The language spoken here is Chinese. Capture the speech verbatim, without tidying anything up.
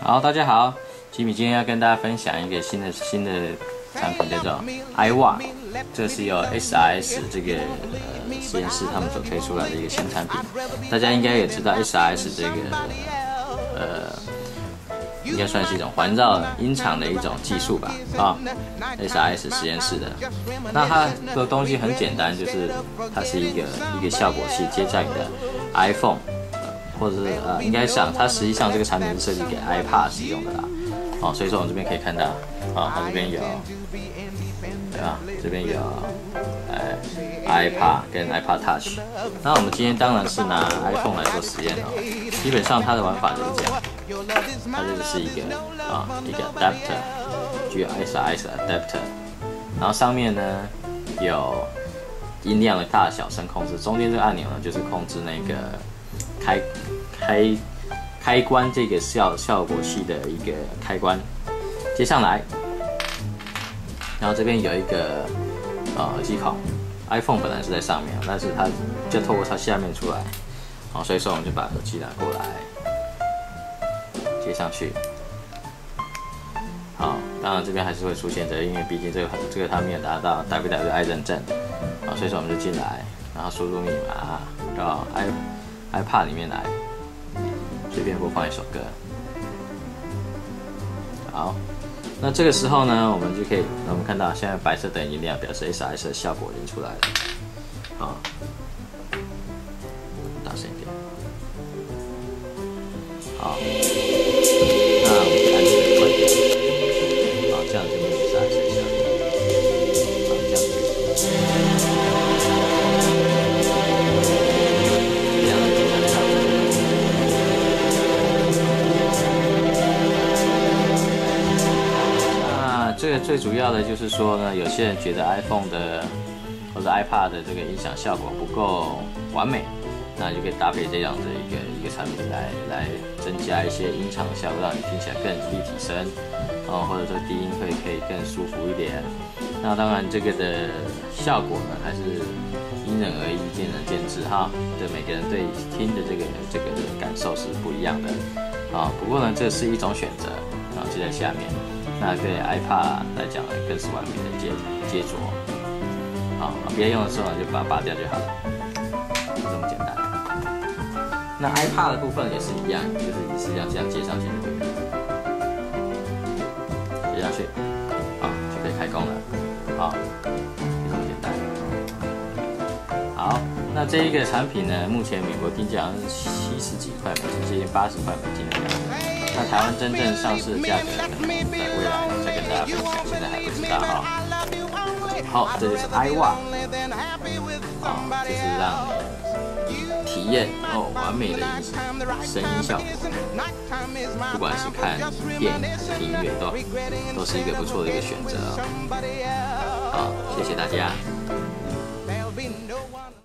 好，大家好，吉米今天要跟大家分享一个新的新的产品，叫做 iWow， 这是由 S R S 这个呃实验室他们所推出来的一个新产品。大家应该也知道 S R S 这个呃应该算是一种环绕音场的一种技术吧，啊 ，S R S 实验室的。那它的东西很简单，就是它是一个一个效果器接在你的 iPhone。 或者是呃，应该想它实际上这个产品是设计给 iPod 使用的啦，哦，所以说我们这边可以看到，啊、哦，它这边有，对吧？这边有呃 iPod 跟 iPod Touch。那我们今天当然是拿 iPhone 来做实验哦，基本上它的玩法就是这样，它这个是一个啊、哦、一个 adapter， 具有 S R S adapter， 然后上面呢有音量的大小声控制，中间这个按钮呢就是控制那个。 开开开关这个效效果器的一个开关，接上来，然后这边有一个呃耳机孔 ，iPhone 本来是在上面，但是它就透过它下面出来，好，所以说我们就把耳机拿过来接上去，好，当然这边还是会出现这个，因为毕竟这个这个它没有达到 W W I 认证，好，所以说我们就进来，然后输入密码到 i iPod 里面来，随便播放一首歌。好，那这个时候呢，我们就可以，我们看到现在白色的音量表示 S R S 的效果已经出来了。好，大声一点。好，那我们按这个快点。好，这样就没有 S R S 的效果。好，这样子。 这个最主要的就是说呢，有些人觉得 iPhone 的或者 iPod 的这个音响效果不够完美，那就可以搭配这样的一个一个产品来来增加一些音场效果，让你听起来更立体声，哦，或者说低音会可以更舒服一点。那当然这个的效果呢，还是因人而异，见仁见智哈。对每个人对听的这个这个感受是不一样的啊。不过呢，这是一种选择啊，就在下面。 那对 iPod 来讲呢，更是完美的接接着，好，不要用的时候呢，就把它拔掉就好了，就这么简单。那 iPod 的部分也是一样，就是也是要这样接上去就可以了，接上去，好，就可以开工了，好，就这么简单。好，那这一个产品呢，目前美国定价好像是七十几块美金，接近八十块美金的样子。 那台湾真正上市的价格，可能在未来再跟大家分享，现在还不知道哈。好，这就是 iWow， 好，就是让你体验哦完美的音声音效果，不管是看电影还是听音乐，都都是一个不错的一个选择。好，谢谢大家。